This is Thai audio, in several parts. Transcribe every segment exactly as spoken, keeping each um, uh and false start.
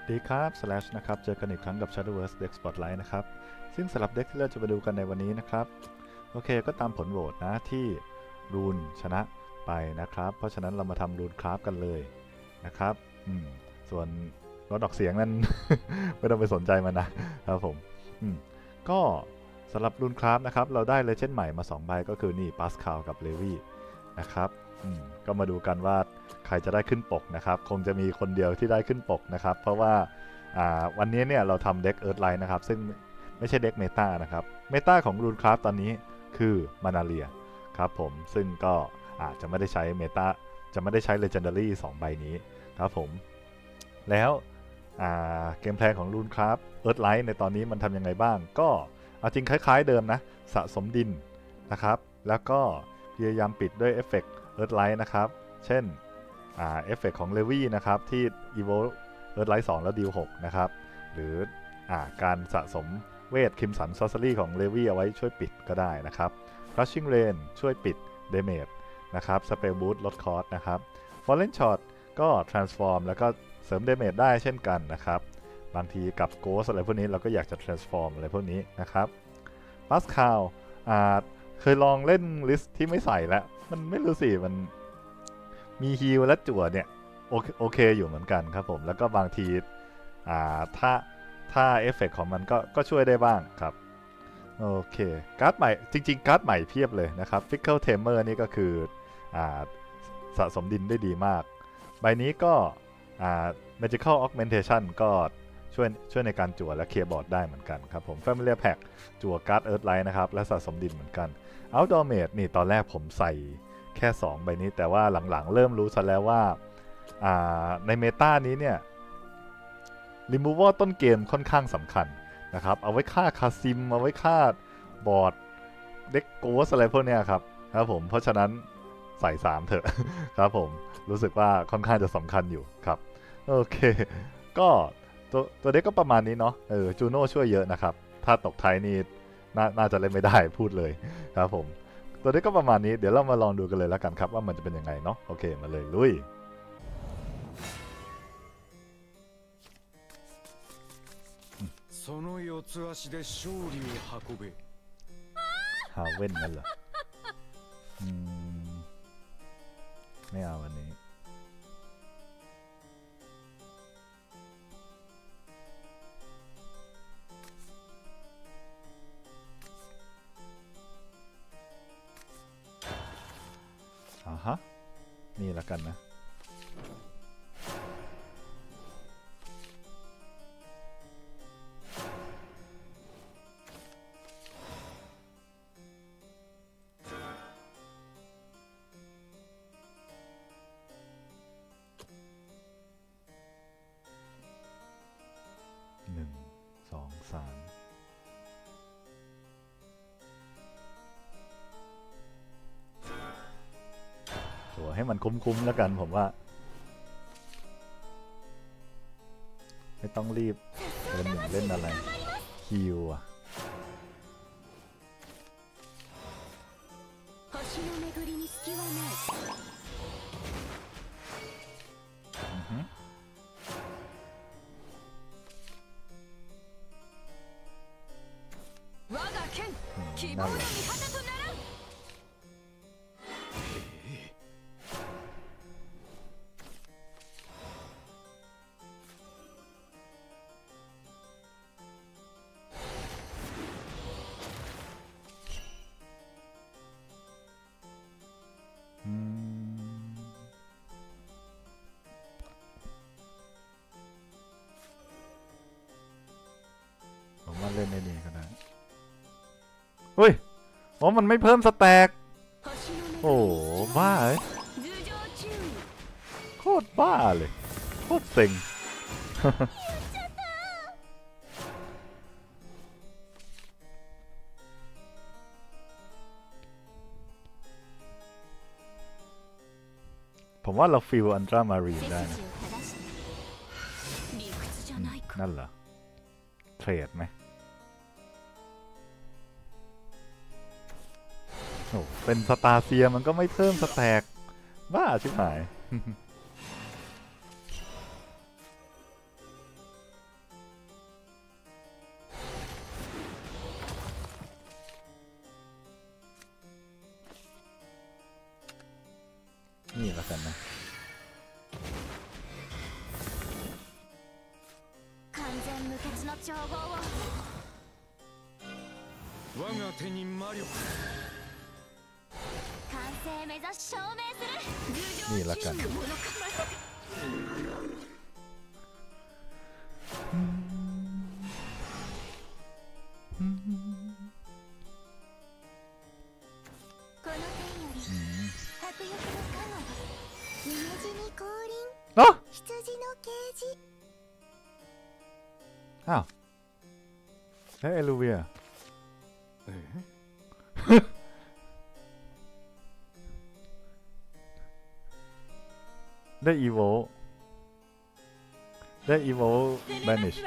ดีครับ slash นะครับเจอกันอีกครั้งกับ Shadowverse Deck Spotlight นะครับซึ่งสำหรับเด็กที่เราจะมาดูกันในวันนี้นะครับโอเคก็ตามผลโหวตนะที่รูนชนะไปนะครับเพราะฉะนั้นเรามาทำรูนคราฟกันเลยนะครับอืมส่วนรถออกเสียงนั้น ไม่ต้องไปสนใจมันนะครับผมอืมก็สำหรับรูนคราฟนะครับเราได้เลเจนด์ใหม่มาสองใบก็คือนี่ปาสคาลกับเลวี่นะครับก็มาดูกันว่าใครจะได้ขึ้นปกนะครับคงจะมีคนเดียวที่ได้ขึ้นปกนะครับเพราะว่าวันนี้เนี่ยเราทำเด็กเอิร์ธไลน์นะครับซึ่งไม่ใช่เด็กเมตานะครับเมตาของรูนคราฟตอนนี้คือมานาเรียครับผมซึ่งก็อาจจะไม่ได้ใช้เมตาจะไม่ได้ใช้ Legendary สองใบนี้ครับผมแล้วเกมเพลย์ของรูนคราฟเอิร์ธไลน์ในตอนนี้มันทำยังไงบ้างก็เอาจริงคล้ายๆเดิมนะสะสมดินนะครับแล้วก็พยายามปิดด้วยเอฟเฟกต์เอิร์ธไลน์นะครับเช่นเอฟเฟกต์ของเลวี่นะครับที่ Evoke เอิร์ธไลท์สองแล้วดีลหกนะครับหรืออการสะสมเวทคิมสันซอสเซอรี่ของเลวี่เอาไว้ช่วยปิดก็ได้นะครับ Rushing Rain ช่วยปิด Damage นะครับ Spell Boost ลดคอสนะครับ Fallen Shot ก็ Transform แล้วก็เสริม Damage ได้เช่นกันนะครับบางทีกับ Ghost อะไรพวกนี้เราก็อยากจะ Transform อะไรพวกนี้นะครับ Pascal เคยลองเล่นลิสต์ที่ไม่ใส่แล้วมันไม่รู้สิมันมีฮีลและจั่วเนี่ยโอเคอยู่เหมือนกันครับผมแล้วก็บางทีถ้าถ้าเอฟเฟกต์ของมันก็ก็ช่วยได้บ้างครับโอเคการ์ดใหม่จริงๆการ์ดใหม่เพียบเลยนะครับ Fickle Tamer นี่ก็คือสะสมดินได้ดีมากใบนี้ก็ Magical Augmentation ก็ช่วยช่วยในการจั่วและเคลียร์บอร์ดได้เหมือนกันครับผม Familiar Pack จั่วการ์ด Earthlight นะครับและสะสมดินเหมือนกัน Outdoor Mage นี่ตอนแรกผมใส่แค่สองใบนี้แต่ว่าหลังๆเริ่มรู้ซะแล้วว่าในเมตานี้เนี่ย Removal ต้นเกมค่อนข้างสำคัญนะครับเอาไว้ฆ่าคาซิมเอาไว้ฆ่าบอร์ดเด็กโกสอะไรพวกนี้ครับครับผมเพราะฉะนั้นใส่สามเถอะครับผมรู้สึกว่าค่อนข้างจะสำคัญอยู่ครับโอเคก็ตัวตัวเด็กก็ประมาณนี้เนาะเออจูโน่ช่วยเยอะนะครับถ้าตกท้ายนี่นน่าจะเล่นไม่ได้พูดเลยครับผมตัวเด็กก็ประมาณนี้เดี๋ยวเรามาลองดูกันเลยแล้วกันครับว่ามันจะเป็นยังไงเนาะโอเคมาเลยลุยその四つ足で勝利を運べฮาเว่นนั่นเหรออืมไม่เอาวันนี้อ่าฮะนี่ละกันนะหนึ่งสองสามตัวให้มันคุ้มๆแล้วกันผมว่าไม่ต้องรีบเดินหนึ่งเล่นอะไรฮิวอะนั่นแหละผมว่าเล่นได้ดีก็ได้เฮ้ยอ๋อมันไม่เพิ่มสแต็กโอ้บ้าเลยโคตรบ้าเลยโคตรเซ็งผมว่าเราฟิลอันตรามารีนได้นะนั่นเหรอเทรดไหมโอ้เป็นสตาร์เซียมันก็ไม่เพิ่มสแต็กบ้าชิบหายแล้วกันนะ完全無欠の調合を我が手に魔力完成目指し証明するนี่ละกันものかまさかこの点より迫力の加護夢路に降臨เอ้า羊の啓示อ้าวแล้วเอลูเวียえได้อีโวได้อีโวแบนิช迷い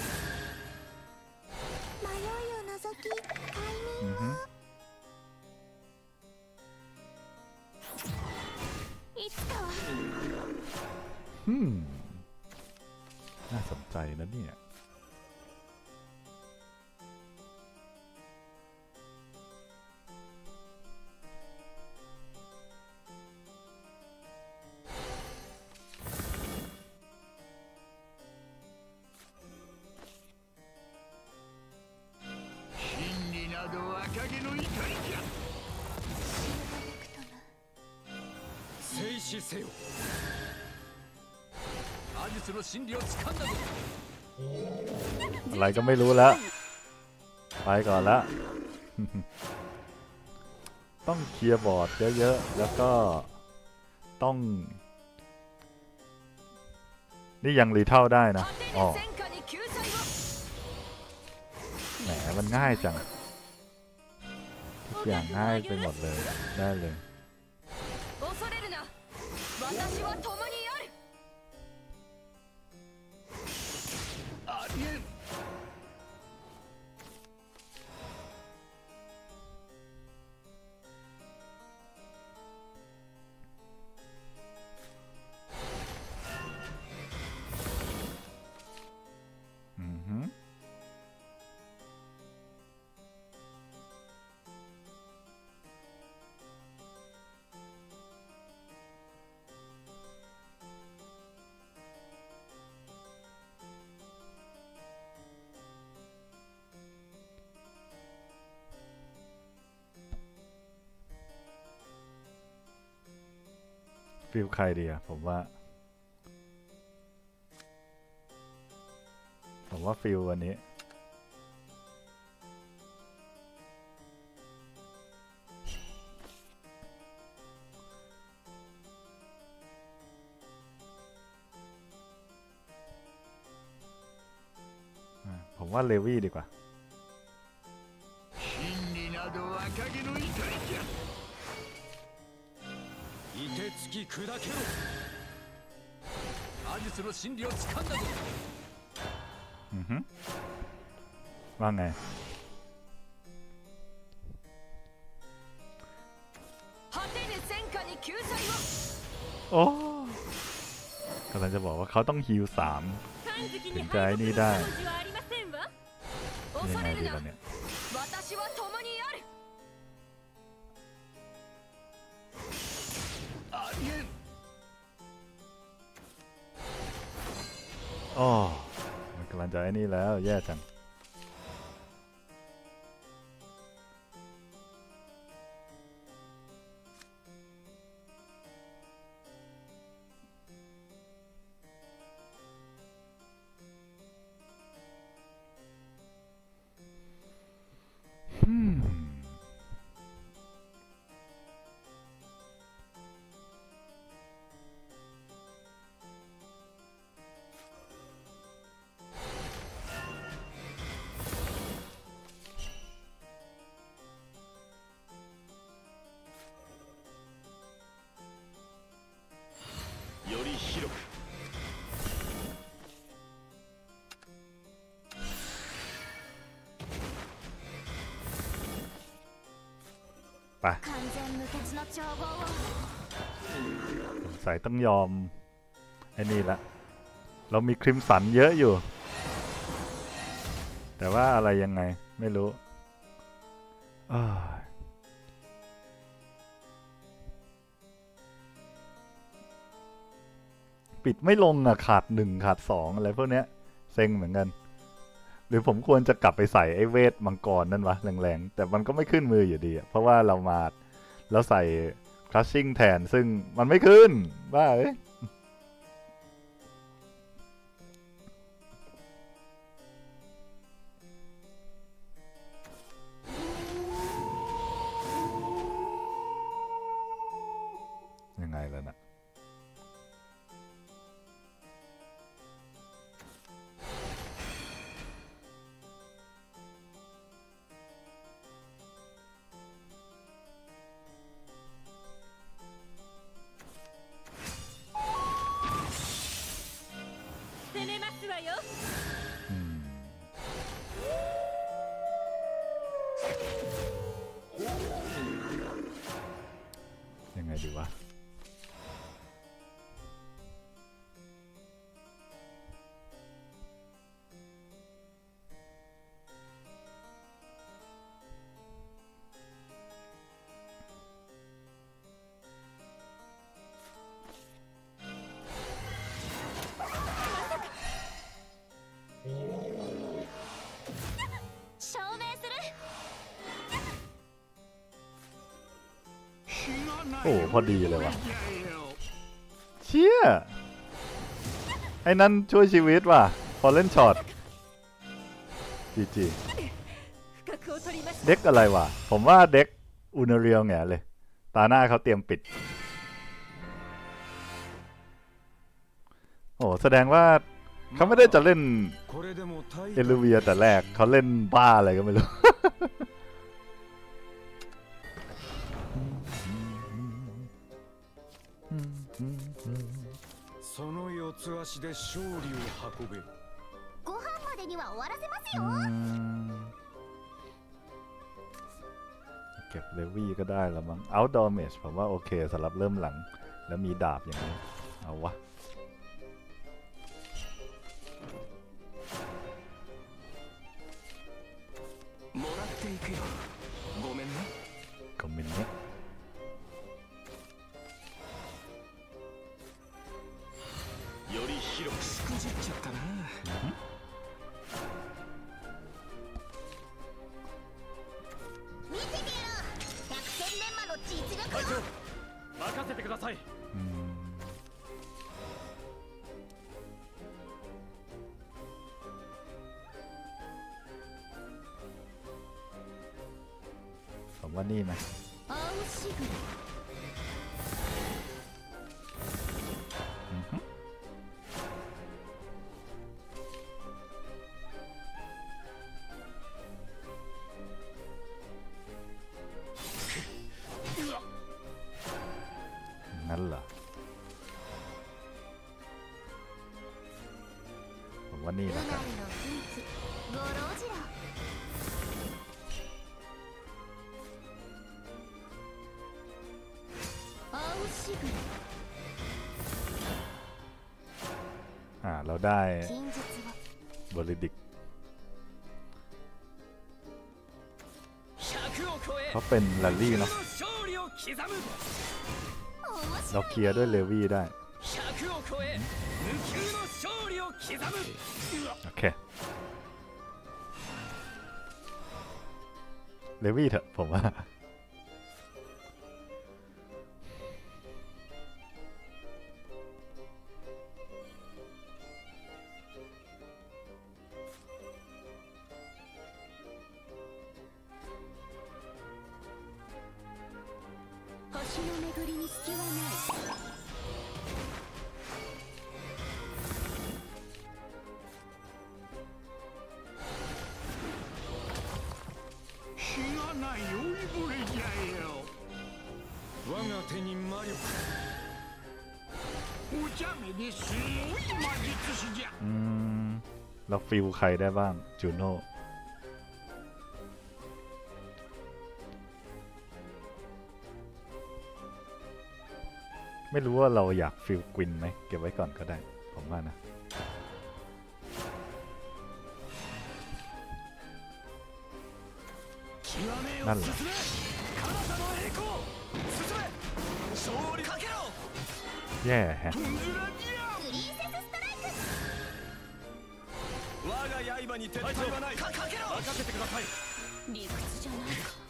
を除き快眠อือฮึいつかはอืมน่าสนใจนะเนี่ย静止せよアジスの真理を掴んだぞอะไรก็ไม่รู้แล้วไปก่อนละ ต้องเคลียร์บอร์ดเยอะๆแล้วก็ต้องนี่ยังรีเท่าได้นะอ๋อ戦火に救済をแหมมันง่ายจังทุกอย่างง่ายไปหมดเลยได้เลย恐れるな私は共にあるありえんอือฮึฟิลใครดีอะผมว่า ผมว่าฟิลวันนี้ อ่าผมว่าเลวี่ดีกว่า真理など若気の至りじゃ凍てつき砕けろアジスの真理を掴んだぞอือฮึว่าไง果てぬ戦火に救済をโอ้กำลังจะบอกว่าเขาต้องฮิลสาม ถึงจะไอ้นี่ได้恐ยังไงれるดีなล่ะเนี่ย私は共にあるありえんอ๋อมันกำลังจะไอ้นี่แล้วแย่จัง อืมより広くไป完全無欠の調合をสงสัยต้องยอม ไอ้นี่ละ เรามีคริมสันเยอะอยู่ แต่ว่าอะไรยังไง ไม่รู้อ้ายปิดไม่ลงอ่ะขาดหนึ่งขาดสองอะไรพวกเนี้ยเซ็งเหมือนกันหรือผมควรจะกลับไปใส่ไอ้เวทมังกรนั่นวะแรงๆแต่มันก็ไม่ขึ้นมืออยู่ดีเพราะว่าเรามาแล้วใส่ crushing แทนซึ่งมันไม่ขึ้นบ้าเอ้ยยังไงแล้วนะยังไงดีวะโอ้พอดีเลยวะเชี่ยไอ้นั่นช่วยชีวิตว่ะพอเล่นช็อตจีจีเด็กอะไรวะผมว่าเด็กอุนเรียลแง่เลยตาหน้าเขาเตรียมปิดโอ้แสดงว่าเขาไม่ได้จะเล่นเอลูเวียแต่แรกเขาเล่นบ้าอะไรก็ไม่รู้その四つ足で勝利を運べ。 ご飯までには終わらせますよ。 เก็บเลวี่ก็ได้แล้วมั้ง outdoor mage ผมว่าโอเคสำหรับเริ่มหลังแล้วมีดาบอย่างนี้เอาวะคอมเมนต์เนี้ยより広くしくじっちゃったな。 見てみろ、百戦錬磨の実力を。 任せてください。 ผมว่านี่ไหมงั้นเหรอผมว่านี่แล้วกันอ่าเราได้บริดิกเขาเป็นลัลลี่เนาะเราเคลียร์ด้วยเลวี่ได้โอเคเลวี่เถอะผมว่า我が手に魔力。 お茶目ですごい魔術師じゃ。 อืมเราฟิลใครได้บ้างจูโน่ไม่รู้ว่าเราอยากฟิลกวินไหมเก็บไว้ก่อนก็ได้ผมว่านะนั่นแหละแย่แฮะ我が刃に撤退はない。かかけろ。任せてください。 理屈じゃないか。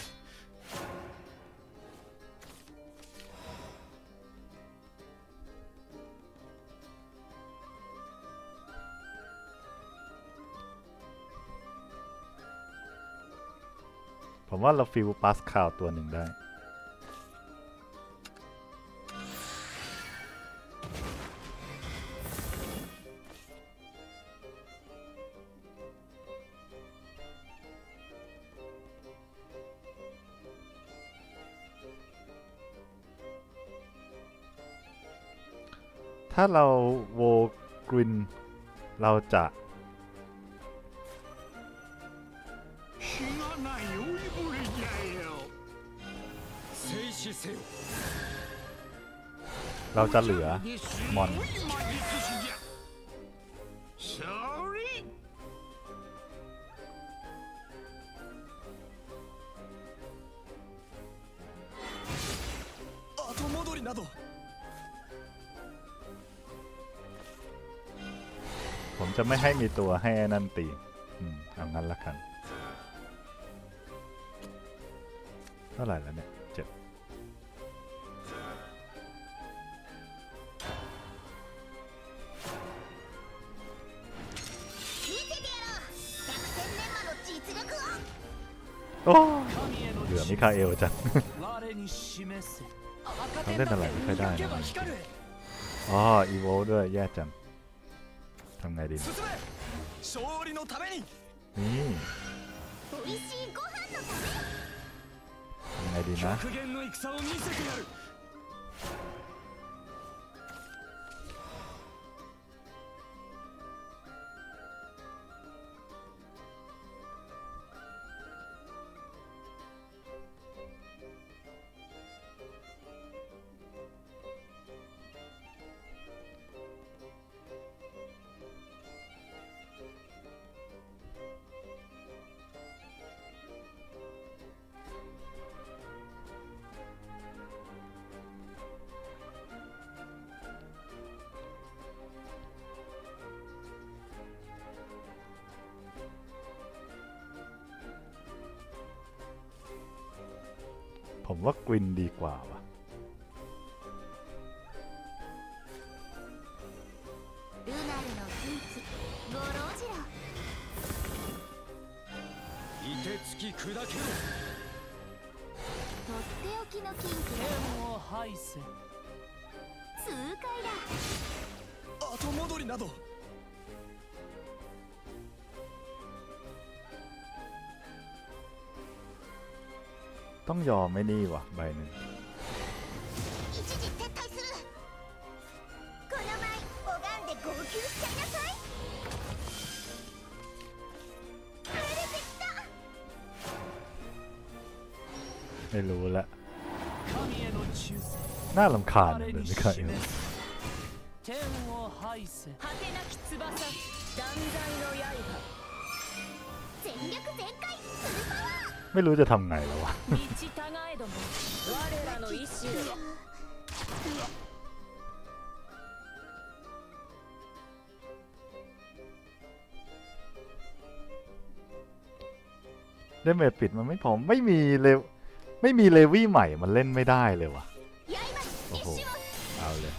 ผมว่าเราฟิลปาสคาลตัวหนึ่งได้ถ้าเราโวกรินเราจะเราจะเหลือมอนผมจะไม่ให้มีตัวให้นั่นตีอืมเอางั้นละกันเท่าไหร่แล้วเนี่ยเจ็ดโอ้เหลือมิคาเอลจังทำเล่นอะไรไม่ค่อยได้นะอ๋ออีโวด้วยแย่จังทำไงดีนี่ทำไงดีนะผมว่ากวินดีกว่าว่ะต้องยอมไม่นี่วะใบหนึ่งไม่รู้ละน่ารำคาญเลยไม่เคยไม่รู้จะทำไงแล้ววะได้เมจปิดมันไม่พอไม่มีเลวไม่มีเลวี่ใหม่มันเล่นไม่ได้เลยวะโอ้โหเอาเลย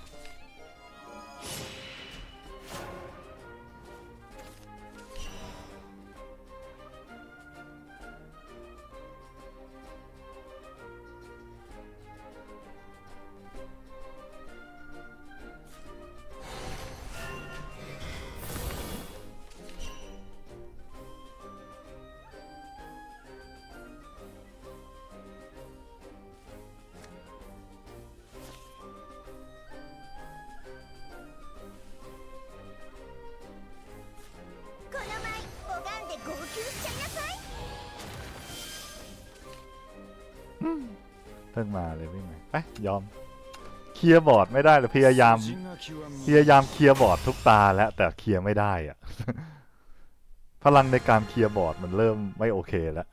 เพิ่งมาเลยวิ่งไหมไปยอมเคลียร์บอร์ดไม่ได้เลยพยายามพยายามเคลียร์บอร์ดทุกตาแล้วแต่เคลียร์ไม่ได้อะ พลังในการเคลียร์บอร์ดมันเริ่มไม่โอเคแล้ว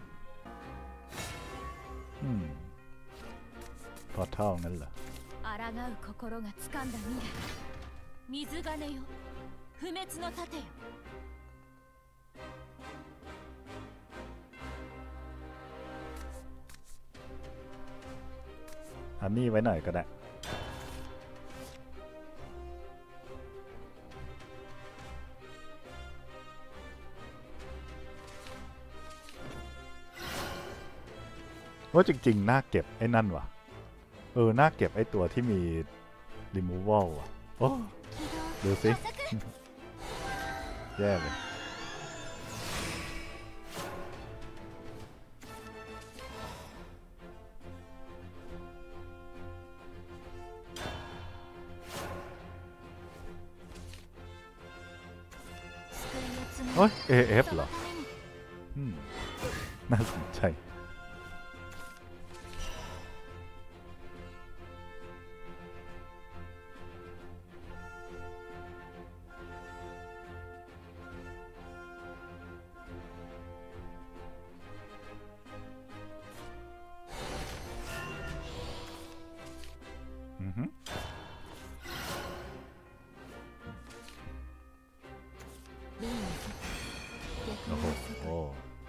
พอเท่านั้นเหรอ不滅の盾よ。 อันนี้ไว้หน่อยก็ได้ว่าจริงๆน่าเก็บไอ้นั่นว่ะเออน่าเก็บไอ้ตัวที่มี removal อ่ะโอ้ดูสิ แย่เลยโอ้ย เอ เอฟ เหรออืมน่าสนใจอือฮึโอ้โหโอ้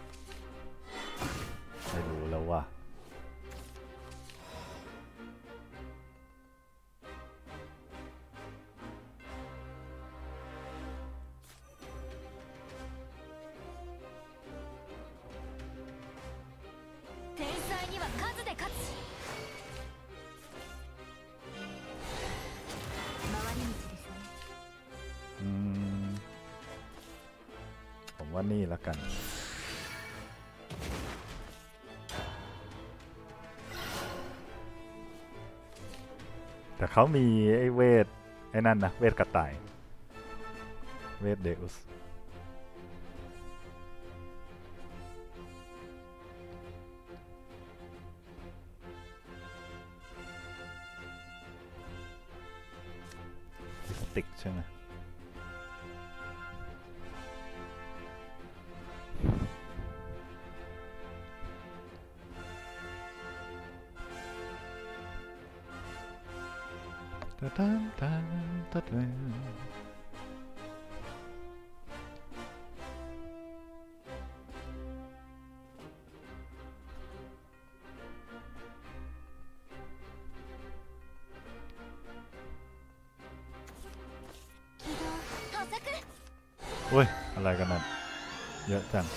ไม่รู้แล้วว่ะ天才には数で勝つ。回り道ですね。 อืมผมว่านี่ละกันแต่เขามีไอ้เวทไอ้นั่นนะเวทกระต่ายเวทเดอุสสติกใช่ไหมตาตาตาตาตา起動加速。 เว้ยอะไรกันนั่นเยอะจัง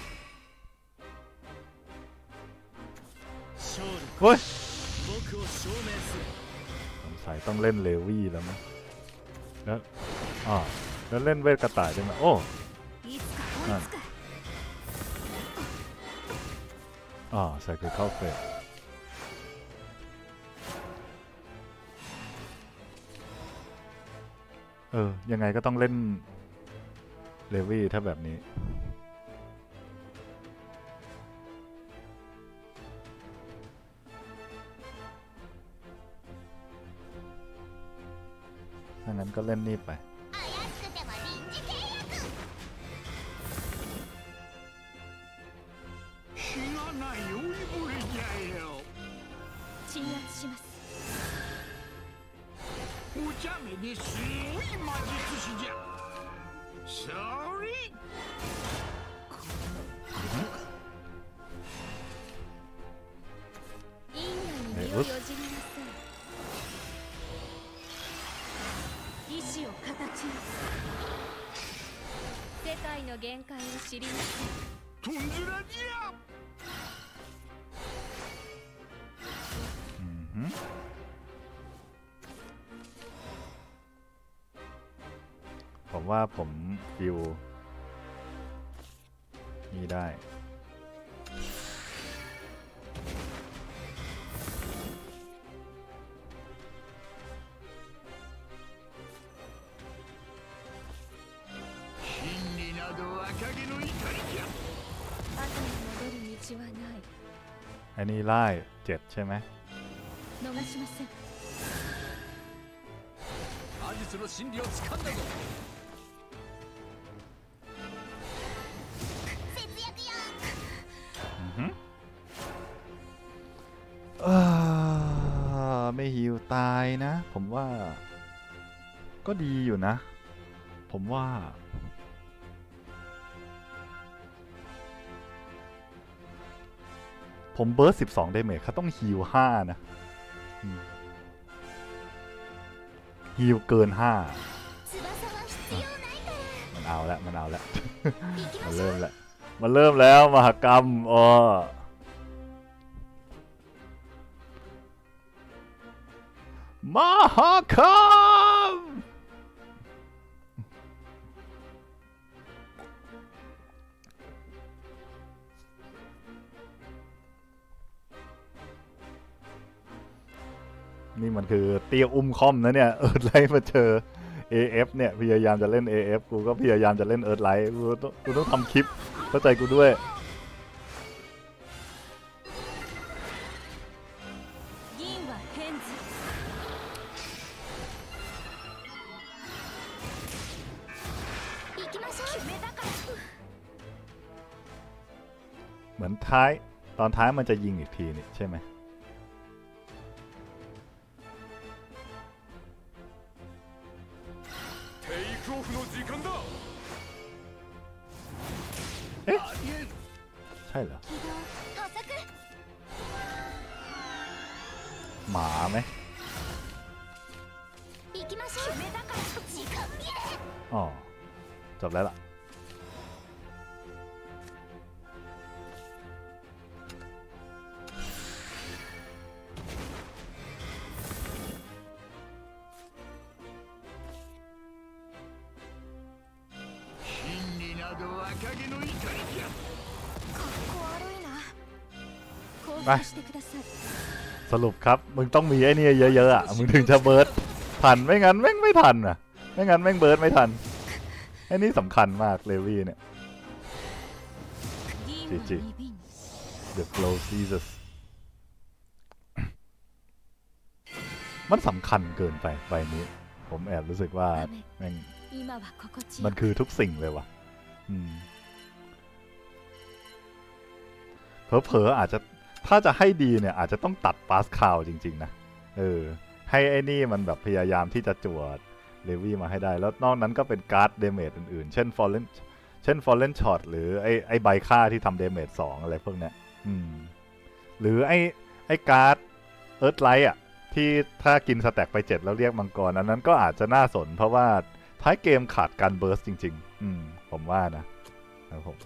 勝利เว้ย僕を証明するสงสัยต้องเล่นเลวี่แล้วมั้งแล้วอ่าแล้วเล่นเวทกระต่ายได้ไหมโอ้いつか追いつく。 อ่าใส่คือเข้าเฟสเออยังไงก็ต้องเล่นเลวี่ถ้าแบบนี้ถ้างั้นก็เล่นนี่ไป怪しくても臨時契約。 日がない酔いぶれじゃよ。 鎮圧します。 お茶目ですごい魔術師じゃ。それ因果に身をよじりなさい。意志を形に。世界の限界を知りなさい。 とんずらじゃ。 อือหือผมว่าผมฟิวนี่ได้真理など若気の至りじゃ。 後に戻る道はない。 ไอ้นี่ไล่เจ็ดใช่ไหม逃しません。 魔術の真理をつかんだぞ節約よ。 อือหืออ่าไม่หิวตายนะ ผมว่าก็ดีอยู่นะผมว่าผมเบิร์สสิบสองเดเมจเขาต้องฮีลห้านะฮีลเกินห้ามันเอาแล้วมันเอาแล้ว มันเริ่มแล้วมันเริ่มแล้วมหกรรมอ๋อมหกรรมนี่มันคือเตี้ยอุ้มคอมนะเนี่ยเอิร์ธไลท์มาเจอ เอ เอฟ เนี่ยพยายามจะเล่น เอ เอฟ กูก็พยายามจะเล่นเอิร์ธไลท์กูต้องกูต้องทำคลิปเข้าใจกูด้วยเหมือนท้ายตอนท้ายมันจะยิงอีกทีนี่ใช่ไหมเอ๊ะใช่เหรอหมาไหมอ๋อจบแล้วล่ะไปสรุปครับมึงต้องมีไอ้นี่เยอะๆอ่ะมึงถึงจะเบิร์ดทันไม่งั้นแม่งไม่ทันอ่ะไม่งั้นแม่งเบิร์ดไม่ทันไอ้นี่สำคัญมากเลวี่เนี่ยจีจี The Flow Jesus มันสำคัญเกินไปใบนี้ผมแอบรู้สึกว่าแม่งมันคือทุกสิ่งเลยว่ะอืมเผลอๆอาจจะถ้าจะให้ดีเนี่ยอาจจะต้องตัดปาสคาลจริงๆนะเออให้ไอ้นี่มันแบบพยายามที่จะจวดเลวี่มาให้ได้แล้วนอกนั้นก็เป็นการ์ดเดเมจอื่นๆเช่นฟอลเลนเช่นฟอลเลนช็อตหรือไอ้ไอ้ใบค่าที่ทำเดเมจสองอะไรพวกเนี้ยอืมหรือไอ้ไอ้การ์ดเอิร์ธไลท์อ่ะที่ถ้ากินสแต็กไปเจ็ดแล้วเรียกมังกรอันนั้นก็อาจจะน่าสนเพราะว่าท้ายเกมขาดการเบิร์สจริงๆอืมผมว่านะครับผม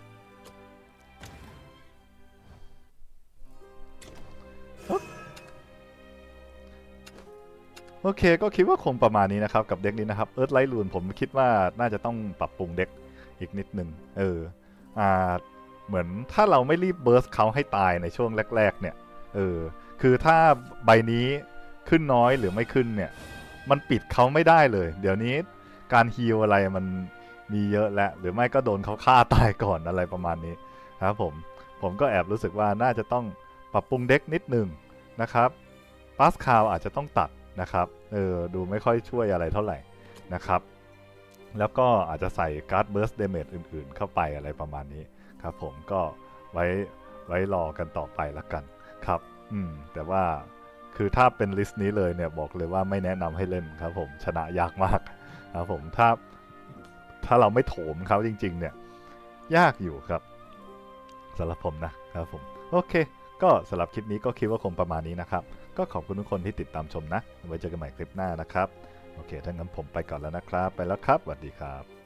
โอเคก็คิดว่าคงประมาณนี้นะครับกับเด็กนี้นะครับเอิร์ธไลท์รูนผมคิดว่าน่าจะต้องปรับปรุงเด็กอีกนิดนึงเอออ่าเหมือนถ้าเราไม่รีบเบิร์สเขาให้ตายในช่วงแรกๆเนี่ยเออคือถ้าใบนี้ขึ้นน้อยหรือไม่ขึ้นเนี่ยมันปิดเขาไม่ได้เลยเดี๋ยวนี้การฮีลอะไรมันมีเยอะแล้วหรือไม่ก็โดนเขาฆ่าตายก่อนอะไรประมาณนี้ครับผมผมก็แอบรู้สึกว่าน่าจะต้องปรับปรุงเด็กนิดนึงนะครับปาสคาลอาจจะต้องตัดนะครับเออดูไม่ค่อยช่วยอะไรเท่าไหร่นะครับแล้วก็อาจจะใส่การ์ดเบิร์สเดเมจอื่นๆเข้าไปอะไรประมาณนี้ครับผมก็ไว้ไว้รอกันต่อไปละกันครับอืมแต่ว่าคือถ้าเป็นลิสต์นี้เลยเนี่ยบอกเลยว่าไม่แนะนำให้เล่นครับผมชนะยากมากครับผมถ้าถ้าเราไม่โถมเขาจริงๆเนี่ยยากอยู่ครับสำหรับผมนะครับผมโอเคก็สำหรับคลิปนี้ก็คิดว่าคงประมาณนี้นะครับก็ขอบคุณทุกคนที่ติดตามชมนะไว้เจอกันใหม่คลิปหน้านะครับโอเคถ้างั้นผมไปก่อนแล้วนะครับไปแล้วครับสวัสดีครับ